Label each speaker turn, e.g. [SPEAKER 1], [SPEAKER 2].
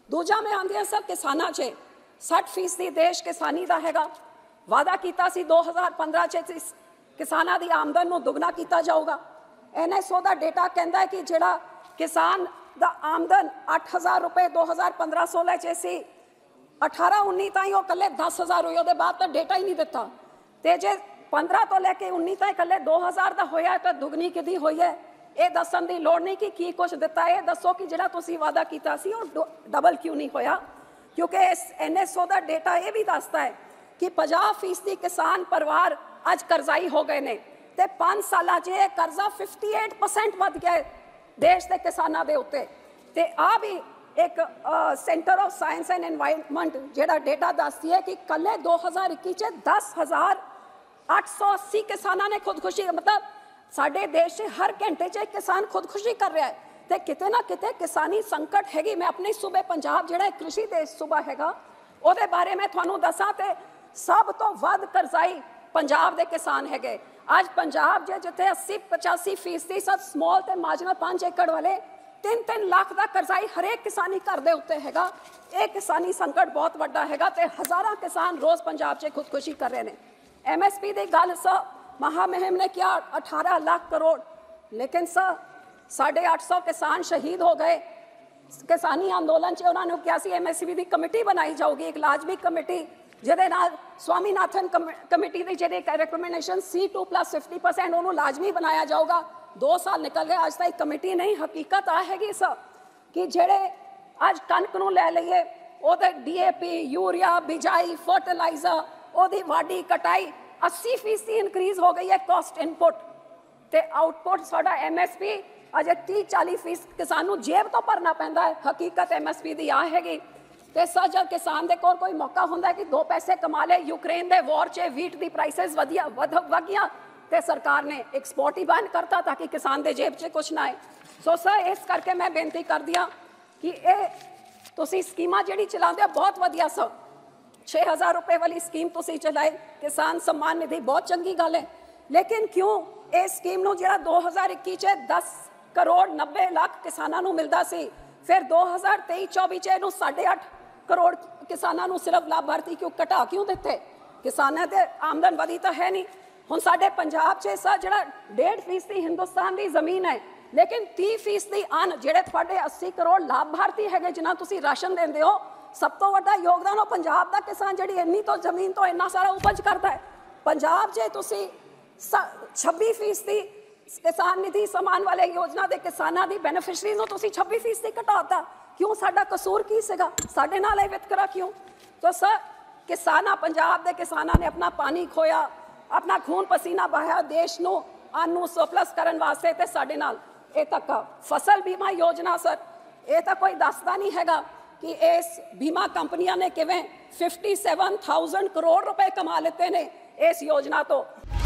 [SPEAKER 1] दूजा मैं आंदी सर किसानां 'च 60% देश किसानी का हैगा। वादा किया 2015 च किसानां दी आमदन नूं दुगना किया जाऊगा। NSO का डेटा कहता है कि जिहड़ा किसान दा आमदन 8,000 रुपए 2015-16 च सी 18-19 ताईं वो कल्ले 10,000 हुई, उसदे बाद तो डेटा ही नहीं दिता। तो जे 15 तो लैके 19 ताईं कल्ले 2,000 का होया तो दुगनी किदी हुई है, ये दसन की लोड़ नहीं कि की कुछ दिता है। दसो कि जिहड़ा तुसीं वादा किया सी वो डबल क्यों नहीं होया, क्योंकि इस NSO का डेटा ये भी दसदा है कि 50% किसान परिवार अज करजाई हो गए ने ते 5 सालां 'च कर्जा 58% वध गया है देश के किसानों के उत्ते। ते आ भी एक centre of science and environment जिहड़ा डेटा दसदी है कि कल्ले 2021 च 10,880 किसानों ने खुदकुशी, मतलब साडे देश से हर घंटे च एक किसान खुदकुशी कर रहा है। तो किते ना किते किसानी संकट हैगी। मैं अपने सूबे पंजाब जिहड़ा कृषि देश सूबा हैगा उहदे बारे में तुहानूं दसां ते सब तो वध करजाई पंजाब के किसान है। आज पंजाब जिथे 80-85% सब स्मॉल ते मार्जिनल 5 एकड़ वाले 3-3 लाख का करजाई हरेक किसानी घर के उत्ते हैगा। ये किसानी संकट बहुत बड़ा हैगा ते हज़ारां किसान रोज़ पंजाब च खुदकुशी कर रहे हैं। MSP की गल महामहिम ने किया 18 लाख करोड़, लेकिन 850 किसान शहीद हो गए किसानी अंदोलन च। उन्होंने कहा MSP की कमेटी बनाई जाऊगी, एक लाजमी कमेटी जिहदे नाल स्वामीनाथन कमेटी की जिहड़ी रिकमेंडेशन C2+50% उन्होंने लाजमी बनाया जाऊगा। 2 साल निकल गए, अज तक कमेटी नहीं। हकीकत आ हैगी कि जिहड़े अज कणक नूं लै लईए उहदे DAP यूरिया बिजाई फर्टिलाइजर उहदी वाढी कटाई 80% इंक्रीज हो गई है कॉस्ट इनपुट ते आउटपुट साडा MSP अजे 30-40% किसान नूं जेब तो भरना पैंदा है। हकीकत MSP की आ हैगी। तो जब किसान के कोई मौका होंदा कि 2 पैसे कमा ले, यूक्रेन के वॉर च वीट की प्राइसिस वध गईयां तो सरकार ने एक्सपोर्ट ही बंद करता ताकि किसान के जेब च कुछ ना आए। सो सर इस करके मैं बेनती कर दिया कि ये तुसीं स्कीमां जिहड़ी चलाते बहुत वधिया 6,000 रुपए वाली स्कीम तुसीं चलाई, किसान सम्मान निधि बहुत चंगी गल है, लेकिन क्यों इस स्कीम नूं जिहड़ा 2021 च 10 करोड़ 90 लाख किसानां नूं मिलदा सी, फिर 2023-24 च इहनूं 8.5 करोड़ किसानों को सिर्फ लाभार्थी क्यों घटा क्यों दिते? किसानों के आमदन वधी तो है नहीं। हुण साडे पंजाब च जिहड़ा 1.5% हिंदुस्तान की जमीन है, लेकिन 30% अन जिहड़े तुहाडे 80 करोड़ लाभार्थी है जिन्हां तुसीं राशन देंदे हो, सब तो वड्डा योगदान वो पंजाब का किसान जिहड़ी इन्नी तो जमीन तो इन्ना सारा उपज करता है। पंजाब च तुसीं 26% किसान निधि समान वाले योजना के किसानों की बेनीफिशरीज नूं तुसीं 26% घटाता। क्यों? साडा कसूर की सीगा? साडे नाल वितकरा क्यों? तो सर किसाना पंजाब के किसानों ने अपना पानी खोया, अपना खून पसीना बहाया देश नूं अन्न नूं सरप्लस करन वास्ते, ते साडे नाल ये तक फसल बीमा योजना सर ये तो कोई दसदा नहीं हैगा कि इस बीमा कंपनियां ने किवें 57,000 करोड़ रुपए कमा लेते ने इस योजना तो।